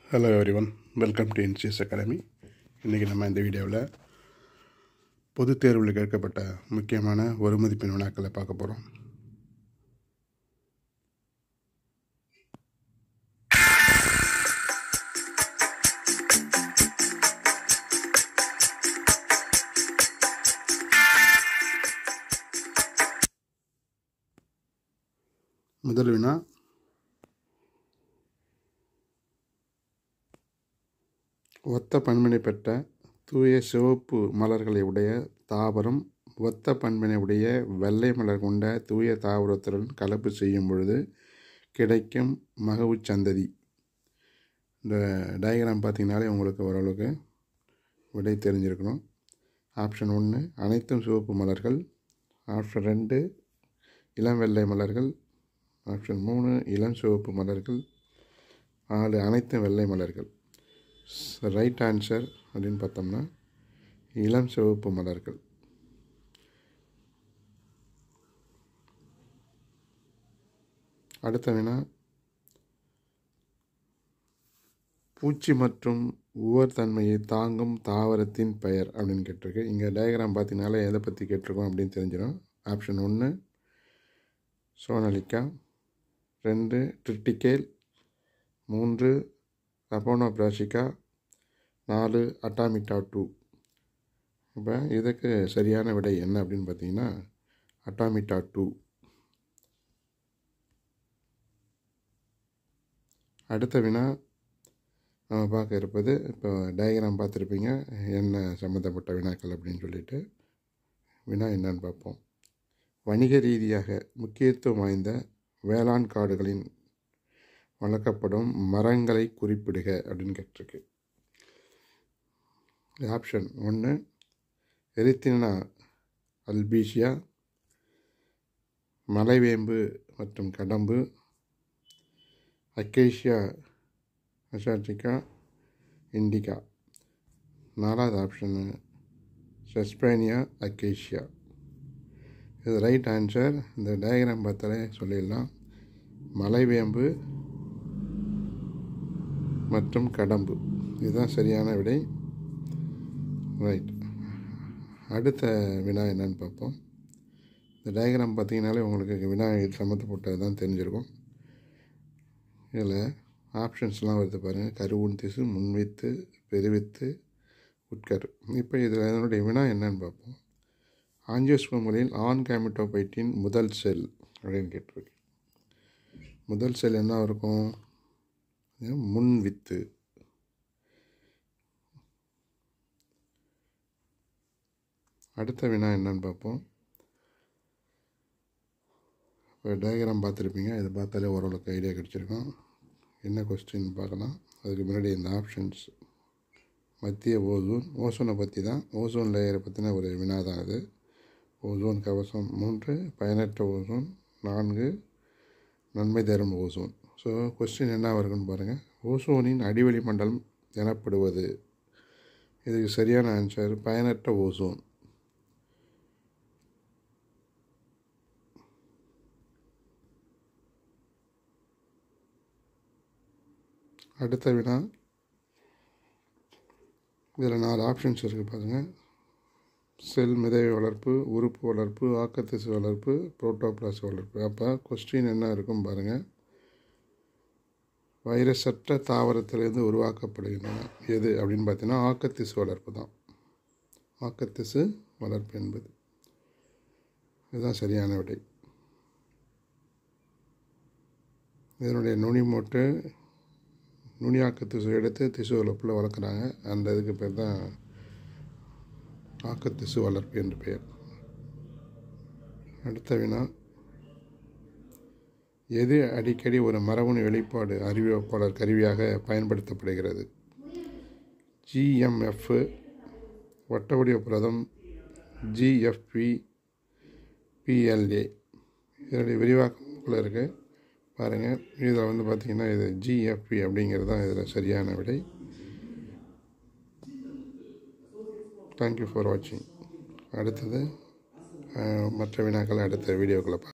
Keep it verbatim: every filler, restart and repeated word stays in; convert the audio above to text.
Hello everyone, welcome to NCS academy. இன்றைக்கி நம்ம இந்த வீடியோவில் பொதுத் தேர்வில் கேட்கப்பட்ட முக்கியமான ஒரு மதிப்பெண் வினாக்களை பார்க்க போகிறோம். முதல் வினா, ஒத்த பண்பினை பெற்ற தூய சிவப்பு மலர்களை உடைய தாவரம் ஒத்த பண்பினை உடைய வெள்ளை மலர் கொண்ட தூய தாவரத்துடன் கலப்பு செய்யும் பொழுது கிடைக்கும் மகவு சந்ததி. இந்த டயக்ராம் பார்த்திங்கனாலே உங்களுக்கு ஓரளவுக்கு விடை தெரிஞ்சிருக்கணும். ஆப்ஷன் ஒன்று அனைத்தும் சிவப்பு மலர்கள், ஆப்ஷன் ரெண்டு இளம் வெள்ளை மலர்கள், ஆப்ஷன் மூணு இளம் சிவப்பு மலர்கள், நாலு அனைத்தும் வெள்ளை மலர்கள். ரைட் ஆன்சர் அப்படின்னு பார்த்தோம்னா இளம் சிவப்பு மலர்கள். அடுத்த வினா, பூச்சி மற்றும் உவர் தன்மையை தாங்கும் தாவரத்தின் பெயர் அப்படின்னு கேட்டிருக்கு. இங்கே டயக்ராம் பார்த்தீங்கனாலே எதை பற்றி கேட்டிருக்கோம் அப்படின்னு தெரிஞ்சிடும். ஆப்ஷன் ஒன்று சோனலிக்கா, ரெண்டு ட்ரிட்டிகேல், மூன்று ரபோனோபிராசிகா, நாலு அட்டாமிட்டா டூ. இப்போ இதுக்கு சரியான விடை என்ன அப்படின்னு பார்த்தீங்கன்னா அட்டாமிட்டா டூ. அடுத்த வினா நம்ம பார்க்க இருப்பது, இப்போ டயக்ராம் பார்த்துருப்பீங்க என்ன சம்மந்தப்பட்ட வினாக்கள் அப்படின்னு சொல்லிட்டு. வினா என்னன்னு பார்ப்போம். வணிக ரீதியாக முக்கியத்துவம் வாய்ந்த வேளாண் காடுகளின் வளர்க்கப்படும் மரங்களை குறிப்பிடுக அப்படின்னு கேட்டிருக்கு. ஆப்ஷன் ஒன்று எரித்தினா அல்பீசியா, மலைவேம்பு மற்றும் கடம்பு, அக்கேஷியா அசாட்டிகா, இண்டிகா. நாலாவது ஆப்ஷனு செஸ்பேனியா அக்கேஷியா. இது ரைட் ஆன்சர். இந்த டயக்ராம் பார்த்தாலே சொல்லிடலாம். மலைவேம்பு மற்றும் கடம்பு இதுதான் சரியான விடை. ரைட். அடுத்த வினா என்னன்னு பார்ப்போம். இந்த டயக்ராம் பார்த்தீங்கனாலே உங்களுக்கு வினா இது சம்மந்தப்பட்டது தான் தெரிஞ்சிருக்கும். இதில் ஆப்ஷன்ஸ்லாம் வருது பாருங்கள். கருவுண் திசு, முன்வித்து, பெருவித்து, உட்கரு. இப்போ இதில் அதனுடைய வினா என்னன்னு பார்ப்போம். ஆஞ்சியோஸ்போம்களில் ஆண் கேமிட்டோபைட்டின் முதல் செல் அப்படின்னு கேட்டிருக்கு. முதல் செல் என்ன இருக்கும்? முன்வித்து. அடுத்த வினா என்னன்னு பார்ப்போம். இப்போ டயக்ராம் பார்த்துருப்பீங்க. இதை பார்த்தாலே ஓரளவுக்கு ஐடியா கிடச்சிருக்கும். என்ன கொஸ்டின் பார்க்கலாம். அதுக்கு முன்னாடி இந்த ஆப்ஷன்ஸ். மத்திய ஓசோன், ஓசோனை பற்றி தான், ஓசோன் லேயரை பற்றின ஒரு வினா தான் அது. ஓசோன் கவசம் மூன்று, பயனற்ற ஓசோன் நான்கு, நன்மை தரும் ஓசோன். ஸோ கொஸ்டின் என்ன வருதுன்னு பாருங்கள். ஓசோனின் அடிவெளி மண்டலம் எனப்படுவது. இதுக்கு சரியான ஆன்சர் பயனற்ற ஓசோன். அடுத்த வினா, இதில் நாலு ஆப்ஷன்ஸ் இருக்குது பாருங்கள். செல் மிதவை வளர்ப்பு, உறுப்பு வளர்ப்பு, ஆக்கத்திசு வளர்ப்பு, புரோட்டோபிளாஸ் வளர்ப்பு. அப்போ கொஸ்டின் என்ன இருக்கும் பாருங்கள். வைரசற்ற தாவரத்திலிருந்து உருவாக்கப்படுகின்றன எது அப்படின்னு பார்த்தீங்கன்னா ஆக்கத்திசு வளர்ப்பு தான். ஆக்கத்திசு வளர்ப்பு என்பது இதுதான் சரியான விடை. இதனுடைய நுனிமொட்டு நுனியாக்க திசு எடுத்து திசு வளர்ப்பில் வளர்க்குறாங்க. அந்த இதுக்கு பேர் தான் ஆக்கத்திசு வளர்ப்பு என்று பெயர். அடுத்த வினா, எது அடிக்கடி ஒரு மரபணு வெளிப்பாடு அறிவிப்பாளர் கருவியாக பயன்படுத்தப்படுகிறது? ஜிஎம்எஃப், வட்டவடிவ புரதம், ஜிஎஃப்பி, பிஎல்ஏ. இதனுடைய விரிவாக்கங்கள் இருக்குது பாருங்கள். இதில் வந்து பார்த்திங்கன்னா இது ஜிஎஃப்பி அப்படிங்கிறது தான் இதில் சரியான விடை. தேங்க்யூ ஃபார் வாட்சிங். அடுத்தது மற்ற வினாக்களை அடுத்த வீடியோக்களை பார்க்கலாம்.